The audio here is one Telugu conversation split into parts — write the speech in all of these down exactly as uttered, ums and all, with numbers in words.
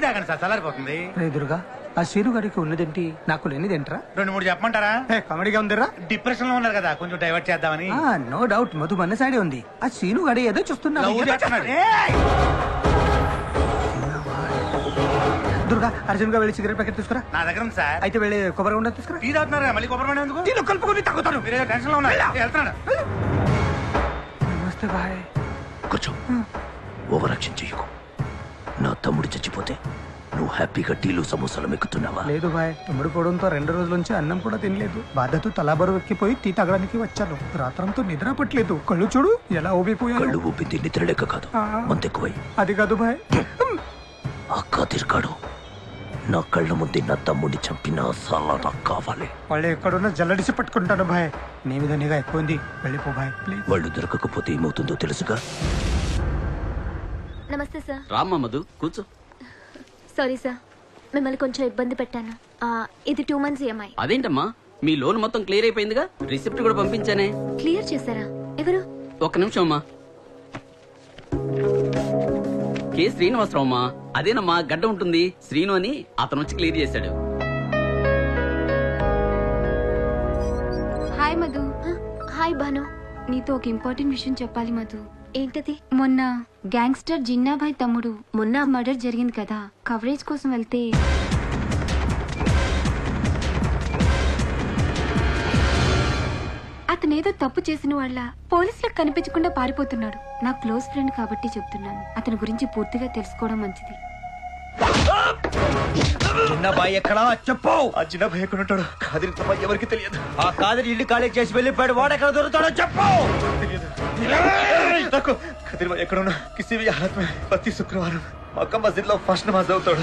తాగండి సార్, చల్లారిపోతుంది. దుర్గా, ఆ శ్రీను గారికి ఉన్నదేంటి, నాకు లేనిదేంట్రా? రెండు మూడు చెప్పమంటారా? కామెడీగా ఉందిరా. డిప్రెషన్ లో ఉన్నారు కదా, కొంచెం డైవర్ట్ చేద్దామని. నో డౌట్, మధు మన సైడే ఉంది. ఆ శ్రీను గారి ఏదో చూస్తున్నా. దుర్గా, అర్జున్ గా వెళ్ళి సిగరెట్ ప్యాకెట్ తీసుకురా. నా దగ్గర ఉంది సార్. అయితే వెళ్ళి కొబ్బరి ఉండ తీసుకురా. టీ తాగుతున్నారా? మళ్ళీ కొబ్బరి ఉండ ఎందుకు? టీలో కలుపుకొని తాగుతాను. మీరు టెన్షన్ లో ఉన్నారు, వెళ్తున్నాడు. నమస్తే బాయ్. కూర్చో, ఓవర్ యాక్షన్ చెయ్యకు. నా తమ్ముడు చచ్చిపోతే నువ్వు హ్యాపీగా టీలు సమోసాలు మెక్కుతున్నావా? లేదు బాయ్, తమ్ముడు పోవడంతో రెండు రోజుల నుంచి అన్నం కూడా తినలేదు. బాధతో తలాబరు ఎక్కిపోయి టీ తాగడానికి వచ్చాను. రాత్రంతో నిద్ర పట్టలేదు. కళ్ళు చూడు ఎలా ఊపిపోయాయి. కళ్ళు ఊపింది నిద్ర లెక్క కాదు, మంతెక్కువై. అది కాదు బాయ్. ఆ కాదిర్గాడు నా కళ్ళ ముందే నా తమ్ముడిని చంపిన సాలా నాకు కావాలి. వాళ్ళు ఎక్కడున్నా జల్లడిసి పట్టుకుంటాను బాయ్. నీ మీద నిఘా ఎక్కువంది, వెళ్ళిపో బాయ్ ప్లీజ్. వాళ్ళు దొరకకపోతే ఏమవుతుందో తెలుసుగా. నమస్తే సార్. రామ్మా మధు, కూర్చో. సారీ సార్, మిమ్మల్ని కొంచెం ఇబ్బంది పెట్టాను. ఇది టూ మంత్స్ ఈఎంఐ. అదేంటమ్మా, మీ లోన్ మొత్తం క్లియర్ అయిపోయిందిగా, రిసిప్ట్ కూడా పంపించానే. క్లియర్ చేశారా? ఎవరు? ఒక్క నిమిషం అమ్మా. కే శ్రీనివాసరావు అమ్మా, అదేనమ్మా గడ్డ ఉంటుంది శ్రీను అని, అతను వచ్చి క్లియర్ చేశాడు. హాయ్ మధు. హాయ్ భాను. నీతో ఒక ఇంపార్టెంట్ విషయం చెప్పాలి మధు. ఏంటది? మొన్న గ్యాంగ్స్టర్ జిన్నాభాయ్ తమ్ముడు మొన్న మర్డర్ జరిగింది కదా, కవరేజ్ కోసం వెళ్తే అతనేదో తప్పు చేసిన వాళ్ళ పోలీసులకు కనిపించకుండా పారిపోతున్నాడు. నా క్లోజ్ ఫ్రెండ్ కాబట్టి చెప్తున్నాను. అతని గురించి పూర్తిగా తెలుసుకోవడం మంచిది. చిన్నబాయ్ ఎక్కడా చెప్పు. ఆ చిన్నబాయ్ ఎక్కడ ఉంటాడు? కాదిరి తప్ప ఎవరికి తెలియదు. ఆ కాదిరి ఇల్లు ఖాళీ చేసి వెళ్ళిపోయాడు. వాడు ఎక్కడ దొరుకుతాడో చెప్పు. నాకు కదిరి ఎక్కడ ఉన్నా కిసి भी हालत में ప్రతి శుక్రవారం మక్కా మస్జిద్ లో ఫస్ట్ నమాజ్ అవుతాడు.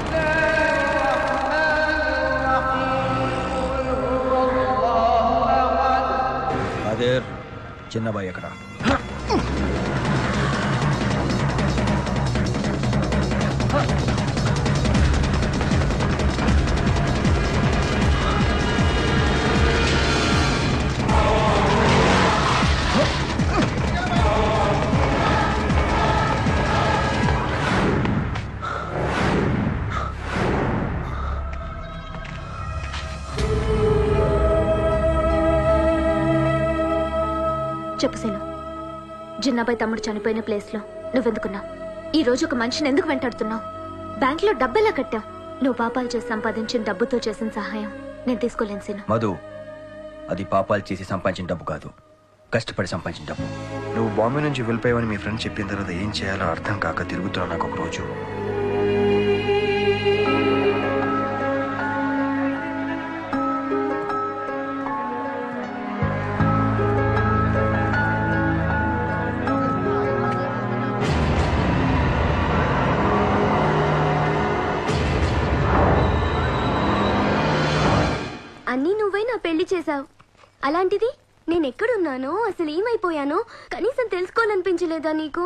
కాదిర్, చిన్నబాయ్ ఎక్కడ? చెప్పు సీను, జిన్నాబాయ్ తమ్ముడు చనిపోయిన ప్లేస్ లో నువ్వెందుకున్నావు? ఈ రోజు ఒక మనిషిని ఎందుకు వెంటాడుతున్నావు? బ్యాంక్ లో డబ్బెలా కట్టావు? నువ్వు పాపాలు చేసి సంపాదించిన డబ్బుతో చేసిన సహాయం నేను తీసుకోలేను సీను. మధు, అది పాపాలు చేసి సంపాదించిన డబ్బు కాదు, కష్టపడి సంపాదించిన డబ్బు. నువ్వు బాంబే నుంచి వెళ్ళిపోయావని మీ ఫ్రెండ్ చెప్పిన తర్వాత ఏం చేయాలో అర్థం కాక తిరుగుతున్నా నాకు ఒక రోజు. అన్నీ నువ్వే నా పెళ్లి చేశావు. అలాంటిది నేను ఎక్కడున్నానో అసలు ఏమైపోయానో కనీసం తెలుసుకోవాలనిపించలేదా నీకు?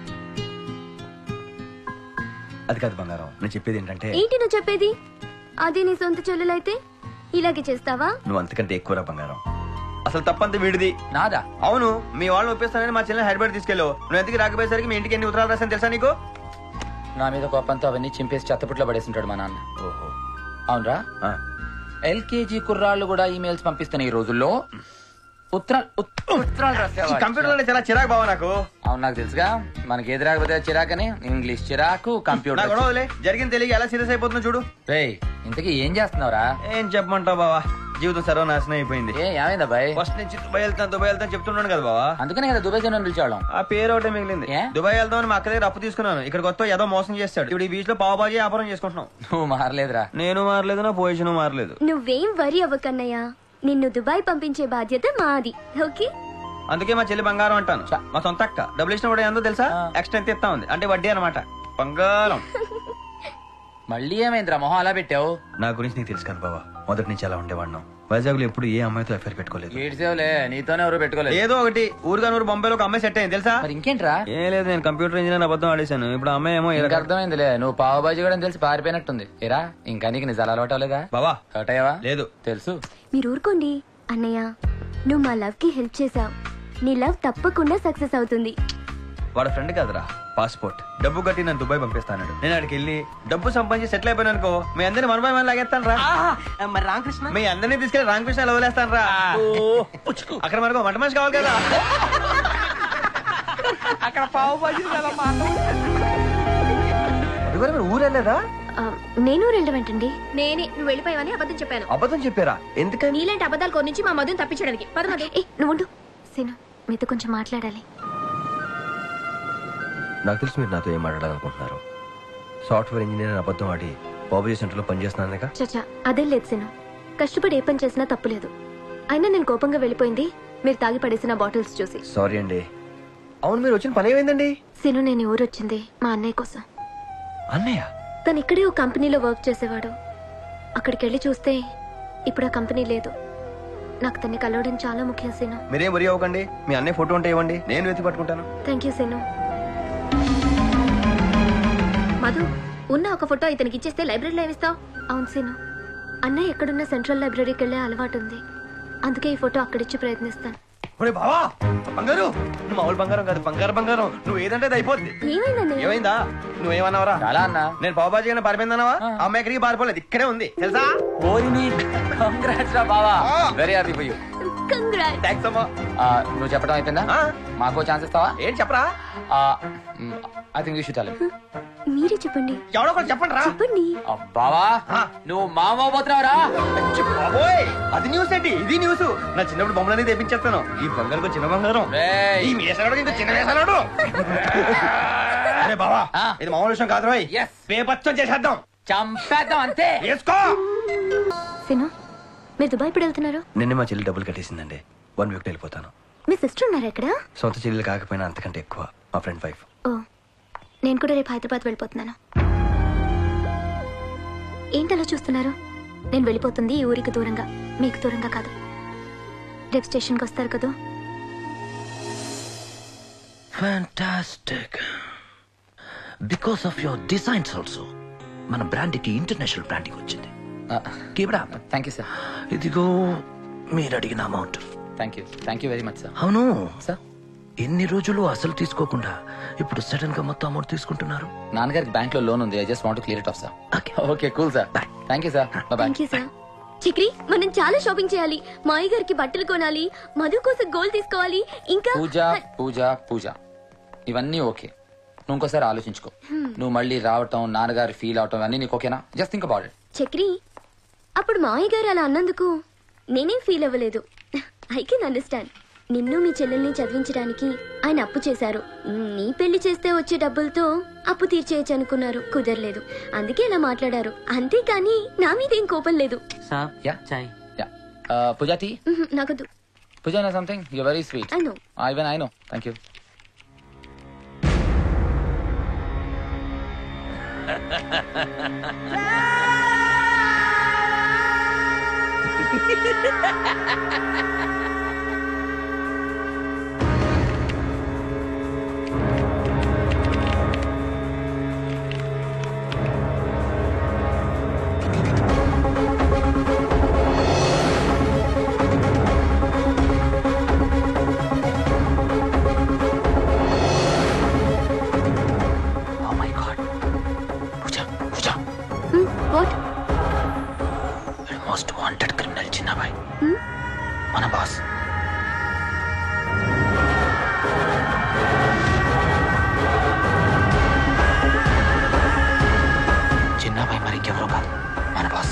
అది కాదు బంగారం, నేను చెప్పేది ఏంటంటే. ఏంటి నువ్వు చెప్పేది? అది నీ సొంత చెల్లెలైతే ఇలాగే చేస్తావా? నువ్వు అంతకంటే ఎక్కువరా బంగారం. అసలు తప్పంతా వీడిది. నాదా? అవును, మీ వాళ్ళు ఒప్పిస్తానని మా చెల్లెని హైదరాబాద్ తీసుకెళ్ళావు. నువ్వు ఎందుకు రాకపోయేసరికి మీ ఇంటికి ఎన్ని ఉత్తరాలు రాసాను తెలుసా నీకు? నా మీద కోపంతో అవన్నీ చింపేసి చెత్తపుట్లో పడేసింటాడు మా నాన్న. ఓహో, అవునరా? ఎల్కేజీ కుర్రాళ్ళు కూడా ఈమెయిల్స్ పంపిస్తున్న ఈ రోజుల్లో ఉత్తరాలు ఉత్తరాలు రాసేవా? కంప్యూటర్ చాలా చిరాకు బావా నాకు. అవును, నాకు తెలుసుగా. మనకి ఏది రాకపోతే చిరాకని. ఇంగ్లీష్ చిరాకు, కంప్యూటర్. జరిగింది తెలియ ఎలా సీరియస్ అయిపోతుందో చూడు. రేయ్, ఇంతకీ ఏం చేస్తున్నావురా? ఏం చెప్పమంటావు బావా, జీవితం సర్వనాశనం అయిపోయింది. ఏ ఏమైందా బాయ్? ఫస్ట్ నుంచి దుబాయ్ వెళ్తాను దుబాయ్ వెళ్తాను చెప్తున్నాను కదా బావా. అందుకనే కదా దుబాయ్ జనం పిలిచాడు. ఆ పేరు ఒకటే మిగిలింది. దుబాయ్ వెళ్దామని మా అక్క దగ్గర అప్పు తీసుకున్నాను. ఇక్కడ కొత్త ఏదో మోసం చేస్తాడు. ఇప్పుడు ఈ బీచ్ లో పావుబాజీ వ్యాపారం చేసుకుంటున్నాం. నువ్వు మారలేదురా. నేను మారలేదు, నా పొజిషన్ మారలేదు. నువ్వేం వరి అవ్వకన్నయ్యా, నిన్ను దుబాయ్ పంపించే బాధ్యత మాది. ఓకే? అందుకే మా చెల్లి బంగారం అంటాను. మా సొంత అక్క డబ్బులు ఇచ్చిన కూడా ఏందో తెలుసా? ఎక్స్ట్రా ఎంత ఇస్తా ఉంది అంటే వడ్డీ అనమాట. బంగారం. మళ్ళీ ఏమైందిరా మొహం అలా పెట్టావు? నా గురించి నీకు తెలుసు కదా బాబా, మొదటి నుంచి అలా ఉండేవాడినాం. వైజాగ్ లో ఎప్పుడు ఏ అమ్మాయితో ఎఫ్ఐఆర్ పెట్టుకోలేదు. ఏడ్చేవులే, నీతోనే ఎవరు పెట్టుకోలేదు. ఏదో ఒకటి ఊరుగా నూరు బొంబాయిలో ఒక అమ్మాయి సెట్ అయింది తెలుసా? మరి ఇంకేంట్రా? ఏం లేదు, నేను కంప్యూటర్ ఇంజనీర్ అబద్ధం ఆడేశాను. ఇప్పుడు అమ్మాయి ఏమో అర్థమైందిలే, నువ్వు పావుబాజీ కూడా తెలిసి పారిపోయినట్టుంది. ఏరా, ఇంకా నీకు నిజాలు అలవాటు అవ్వలేదా? బాబా హర్ట్ అయ్యావా? లేదు, తెలుసు. మీరు ఊరుకోండి అన్నయ్య. నువ్వు మా లవ్ కి హెల్ప్ చేసావు. నీ లవ్ తప్పకుండా సక్సెస్ అవుతుంది. వాడు ఫ్రెండ్ కదరా, పాస్పోర్ట్ డబ్బు కట్టి నన్ను దుబాయ్ పంపిస్తాను. నేను అక్కడికి వెళ్ళి డబ్బు సంపాదించి సెటిల్ అయిపోయాను అనుకో, మీ అందరినీ వన్ బై వన్ లాగేస్తాను రా. మరి రామకృష్ణ మీ అందరినీ తీసుకెళ్ళి రామకృష్ణ ఎలా వదిలేస్తాను రా. అక్కడ మనకు వంట మనిషి కావాలి కదా. అక్కడ పావు బాజీ ఊరెళ్ళదా? ఆ, నేను వెళ్ళమంటండి. నేనే నువ్వు వెళ్ళిపోయావని అబద్ధం చెప్పాను. అబద్ధం చెప్పారా? ఎందుకని? నీలాంటి అబద్ధాలు కొన్ని నుంచి మా మధుని తప్పించడానికి. పద మధు. ఏ, నువ్వు ఉండు. సీను, మీతో కొంచెం మాట్లాడాలి. నాకు తెలుసు మీరు నాతో ఏం మాట్లాడాలనుకుంటున్నారు. సాఫ్ట్వేర్ ఇంజనీర్ అబద్ధం ఆడి బాబుజీ సెంటర్లో పనిచేస్తున్నానుగా. చచ్చా, అదేం లేదు సీను. కష్టపడి ఏ పని చేసినా తప్పులేదు. అయినా నేను కోపంగా వెళ్ళిపోయింది మీరు తాగి పడేసిన బాటిల్స్ చూసి. సారీ అండి. అవును, మీరు వచ్చిన పని ఏమైందండి? సీను, నేను ఊరు వచ్చింది మా అన్నయ్య కోసం. అన్నయ్య? తను ఇక్కడే ఓ కంపెనీలో వర్క్ చేసేవాడు. అక్కడికి వెళ్ళి చూస్తే ఇప్పుడు ఆ కంపెనీ లేదు. నాకు తన్ని కలవడం చాలా ముఖ్యం సీను. మీరేం వరి అవ్వకండి. మీ అన్నయ్య ఫోటో ఉంటే ఇవ్వండి, నేను వెతికి పట్టుకుంటాను. Thank you scene. మధు, ఉన్న ఒక ఫోటో ఇతనికి ఇచ్చేస్తే లైబ్రరీలో ఏమిస్తావు? అవును సీను, అన్నయ్య ఎక్కడున్న సెంట్రల్ లైబ్రరీకి వెళ్ళే అలవాటు ఉంది. అందుకే ఈ ఫోటో అక్కడిచ్చి ప్రయత్నిస్తాను. బావా బంగారు, నువ్వు మామూలు బంగారం కాదు, బంగారు బంగారం. నువ్వు ఏదంటే అది అయిపోద్ది. ఏమైందన్న? ఏమైందా? నువ్వేమన్నావరా? చాలా అన్నా. నేను పావుబాజీ గారిని పారిపోయిందన్నావా? అమ్మాయి ఎక్కడికి పారిపోలేదు, ఇక్కడే ఉంది తెలుసా? కంగ్రాట్స్ రా బావా, very happy for you. Congrats. Thanks అమ్మా. నువ్వు చెప్పడం అయిపోయిందా? ఆ. మాకో ఛాన్స్ ఇస్తావా? ఏం చెప్పరా? I think you should tell him. మీరే చెప్పండి. ఎవడో ఒకటి చెప్పండి రా. చెప్పండి. బావా ఆ. నువ్వు మామ పోతున్నావురా. బాబోయ్, అది న్యూస్ ఏంటి? ఇది న్యూస్. నా చిన్నప్పుడు బొమ్మలన్నీ తెప్పించేస్తాను. ఈ బంగారు చిన్న బంగారం. రేయ్. ఈ వేసాడు ఇంకా చిన్న వేసాడు. అరే బావా, ఆ. ఇది మామూలు విషయం కాదు రోయ్. Yes. పేపచ్చం చేసేద్దాం. చంపేద్దాం అంతే. వేసుకో. సీను, మీరు దుబాయ్ ఇప్పుడు వెళ్తున్నారు? నిన్నే మా చెల్లి డబ్బులు కట్టేసిందండి. వన్ వీక్ వెళ్ళిపోతాను. మీ సిస్టర్ ఉన్నారా ఇక్కడ? సొంత చెల్లెలు కాకపోయినా అంతకంటే ఎక్కువ మా ఫ్రెండ్ వైఫ్. ఓ, నేను కూడా రేపు హైదరాబాద్ వెళ్ళిపోతున్నాను. ఏంటలా చూస్తున్నారు? నేను వెళ్ళిపోతుంది ఈ ఊరికి దూరంగా, మీకు దూరంగా కాదు. రేపు స్టేషన్కి వస్తారు కదా? Fantastic. Because of your designs also మన బ్రాండ్కి ఇంటర్నేషనల్ బ్రాండింగ్ వచ్చింది. Keep it up. Thank you sir. ఇదిగో మీరు అడిగిన amount. Thank you thank you very much sir. అవును సార్, ఎన్ని రోజులు అసలు తీసుకోకుండా ఇప్పుడు సడన్ గా మొత్తం అమౌంట్ తీసుకుంటున్నారు? నాన్నగారికి బ్యాంక్ లో లోన్ ఉంది. I just want to clear it off sir. Okay okay cool sir. Bye. Thank you sir. Bye bye. Thank you sir. Chikri, మనం చాలా షాపింగ్ చేయాలి. మాయి గారికి బట్టలు కొనాలి, మధు కోసం గోల్డ్ తీసుకోవాలి. ఇంకా పూజ పూజ పూజ ఇవన్నీ ఓకే. నువ్వు ఇంకోసారి ఆలోచించుకో. నువ్వు మళ్ళీ రావటం, నాన్నగారు ఫీల్ అవటం అన్ని నీకు ఓకేనా? Just think about it. Chakri, అప్పుడు మాయి గారు అలా అన్నందుకు నేనేం ఫీల్ అవ్వలేదు. I can understand. నిన్ను మీ చెల్లెల్ని చదివించడానికి ఆయన అప్పు చేశారు. నీ పెళ్లి చేస్తే వచ్చే డబ్బులతో అప్పు తీర్చేయచ్చు అనుకున్నారు, కుదరలేదు. అందుకే ఇలా మాట్లాడారు. అంతేకాని నా మీద ఏం కోపం లేదు. యా చాయ్ యా. పూజ టీ. మ్మ్, నాకొద్దు. Pooja know something, you very sweet. I know. Even I know. Thank you. Oh my God. Pooja Pooja what? Most wanted criminal Chinnabhai, మన బాస్. చిన్నబాయ్ మరి ఇంకెవరో కాదు, మన బాస్.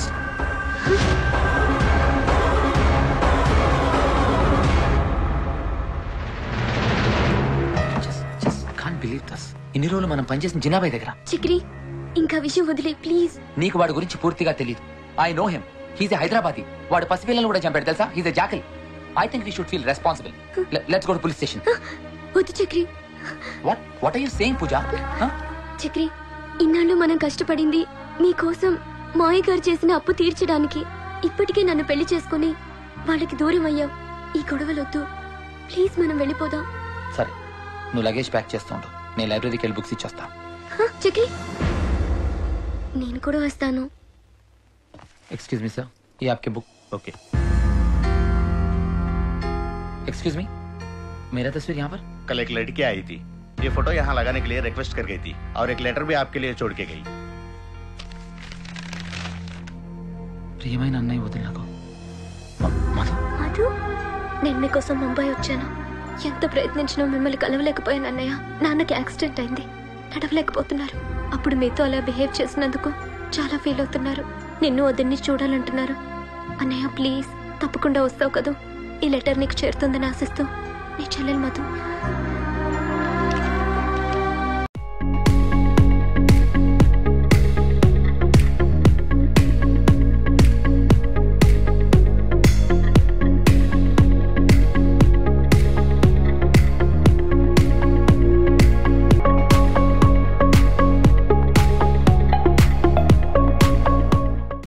కాంట్ బిలీవ్ దస్. ఇన్ని రోజులు మనం పనిచేసిన జినాబాయ్ దగ్గర. చక్రి, ఇంకా విషయం వదిలే ప్లీజ్. నీకు వాడి గురించి పూర్తిగా తెలియదు. I know him. He's a Hyderabadi. వాడు పసిపిల్లలను కూడా చంపాడు తెలుసా? He's a jackal. I think we should feel responsible. Let's go to police station. వద్దు Chakri. What what are you saying Pooja? Chakri, ఇన్నాళ్ళు మనం కష్టపడింది మీకోసం మాయ గారు చేసిన అప్పు తీర్చడానికి. ఇప్పటికే నన్ను పెళ్లి చేసుకుని వాళ్ళకి దూరం అయ్యావు. ఈ గొడవలొద్దు ప్లీజ్, మనం వెళ్ళిపోదాం. సరే, నువ్వు లగేజ్ ప్యాక్ చేస్తుండు, నేను లైబ్రరీకి వెళ్ళి బుక్స్ ఇచ్చొస్తా. హ, చక్రి, నేను కూడా వస్తాను. एक्सक्यूज मी सर, ये आपके बुक. ఓకే. एक्सक्यूज मी, मेरा तस्वीर यहाँ पर. कल एक लड़की आई थी, ये फोटो यहाँ लगाने के लिए रिक्वेस्ट कर गई थी और एक लेटर भी आपके लिए छोड़ के गई। ప్రియమైన అన్నయ్య వదిలినాకు మధు మధు నేను మీకోసం ముంబై వచ్చాను. ఎంత ప్రయత్నించినా మిమ్మల్ని కలవలేకపోయాను అన్నయ్య. నాన్నకి యాక్సిడెంట్ అయింది, నడవలేకపోతున్నారు. అప్పుడు మీతో అలా బిహేవ్ చేసినందుకు చాలా ఫీల్ అవుతున్నారు. నిన్ను వదిన్ని చూడాలంటున్నారు. అన్నయ్య ప్లీజ్ తప్పకుండా వస్తావు కదూ. ఈ లెటర్ నీకు చేరుతుందని ఆశిస్తూ నీ చెల్లెలు మధు.